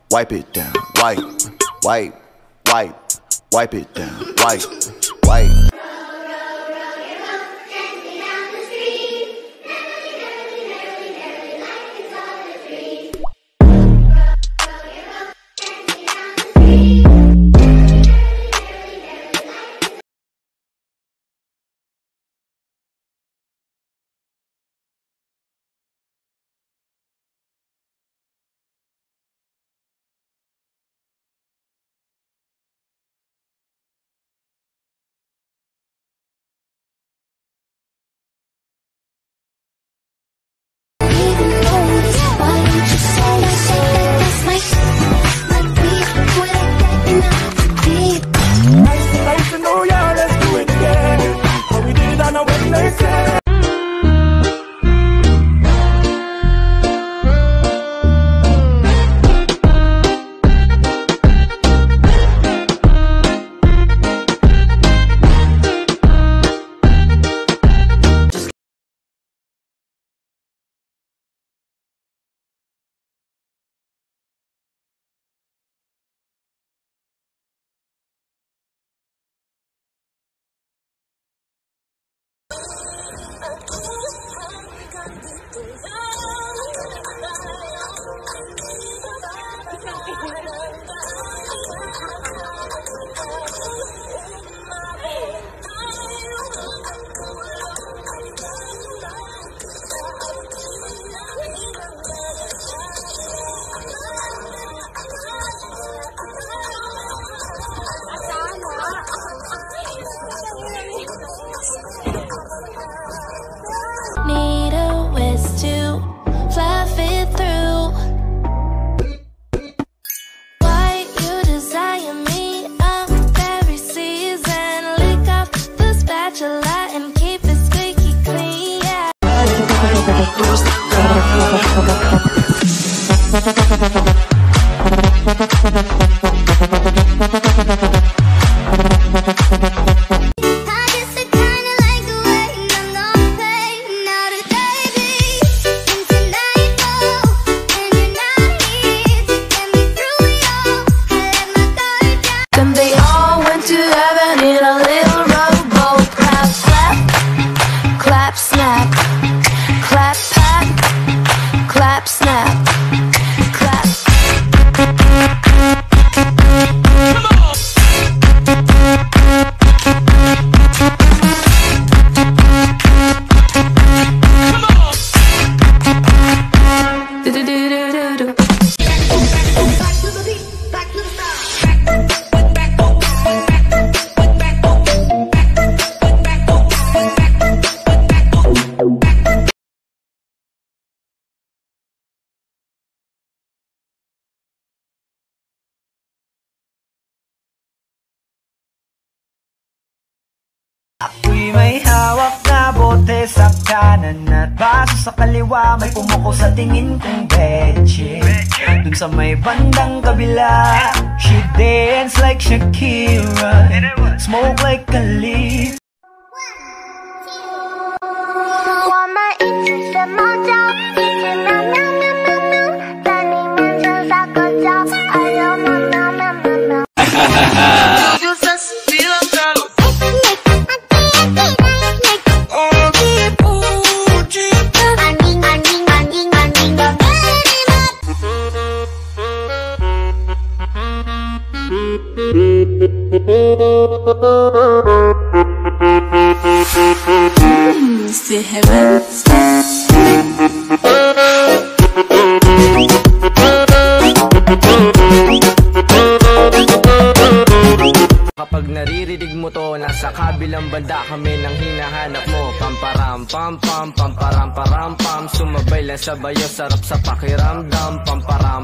wipe it down, wipe, wipe, wipe, wipe it down, wipe, wipe. Need a whisk to fluff it through. Why you desire me up every season? Lick up the spatula and keep it squeaky clean, yeah. Ako'y may hawak na bote sa kanan at baso sa kaliwa, may pumuko sa tingin kong betche. Dun sa may bandang kabila, she dance like Shakira, smoke like a leaf. Si heaven. Kapag naririnig mo to, nasa kabilang banda kami nang hinahanap mo. Pamparam pam pam, pamparam param pam, sumabay lang sa bayo, sarap sa pakiramdam. Pamparam